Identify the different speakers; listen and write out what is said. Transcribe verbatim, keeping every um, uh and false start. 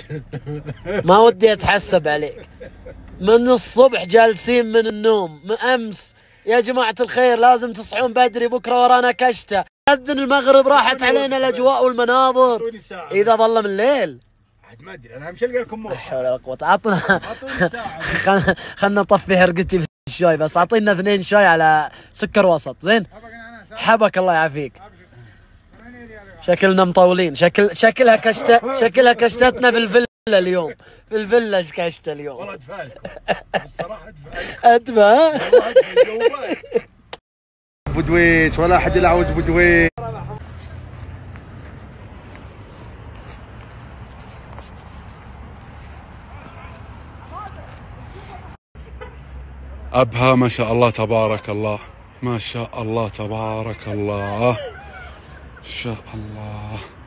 Speaker 1: ما ودي اتحسب عليك. من الصبح جالسين من النوم، من امس يا جماعة الخير لازم تصحون بدري، بكرة ورانا كشتة. أذن المغرب راحت علينا الأجواء والمناظر. إذا ظل من الليل
Speaker 2: ما أدري أنا مشلقى لكم موقع.
Speaker 1: لا حول ولا قوة. عطنا خلنا خلنا نطفي حرقتي في الشاي، بس أعطينا اثنين شاي على سكر وسط. زين حبك الله يعافيك. شكلنا مطولين. شكل شكلها كشتة، شكلها كشتتنا في الفيلا اليوم. في الفيلا كشتة اليوم.
Speaker 2: والله أدفع لكم الصراحة أدفع.
Speaker 1: أدفع.
Speaker 2: بودويش ولا أحد يلعوز بودويش. أبها ما شاء الله تبارك الله، ما شاء الله تبارك الله، ما شاء الله.